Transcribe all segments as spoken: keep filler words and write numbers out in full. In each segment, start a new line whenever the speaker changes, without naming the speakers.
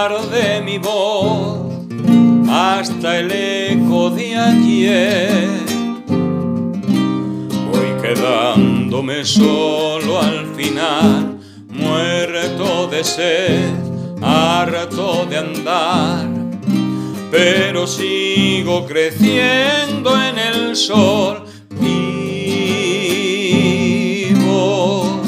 despertar de mi voz hasta el eco de ayer. Voy quedándome solo al final, muerto de sed, harto de andar, pero sigo creciendo en el sol. Vivo.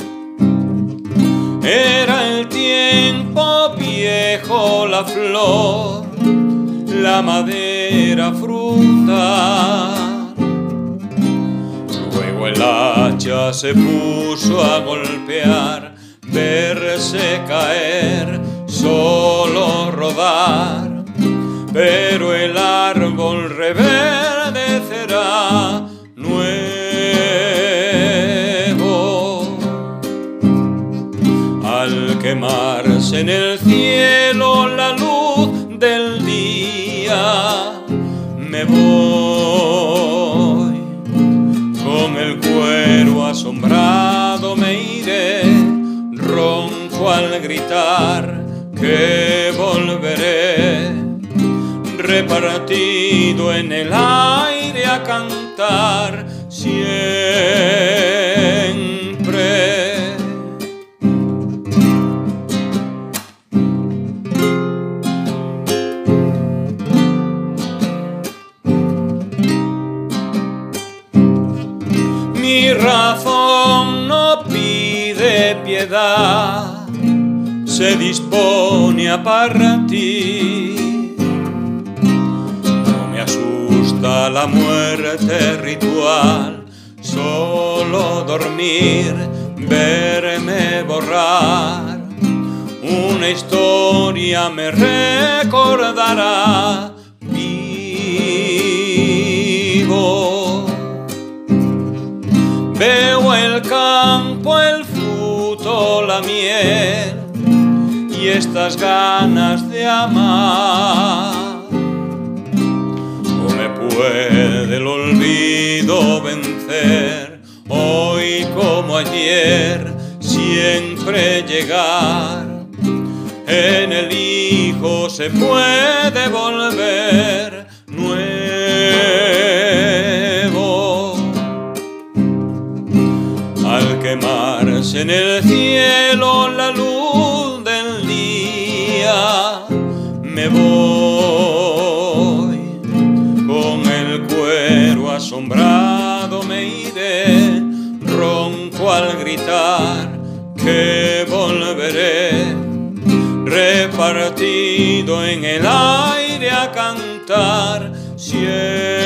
Era el tiempo viejo, la flor, la madera frutal. Luego el hacha se puso a golpear, verse caer, solo rodar. Pero el árbol reverdecerá nuevo. Al quemarse en el cielo la luz del día, me voy. Con el cuero asombrado me iré, ronco al gritar que volveré, repartido en el aire a cantar siempre. Mi razón no pide piedad, se dispone a partir. La muerte ritual, solo dormir, verme borrar. Una historia me recordará. Vivo. Veo el campo, el fruto, la miel y estas ganas de amar. Puede el olvido vencer, hoy como ayer, siempre llegar. En el Hijo se puede volver nuevo. Al quemarse en el cielo la luz del día, me voy. Asombrado me iré, ronco al gritar que volveré, repartido en el aire a cantar siempre.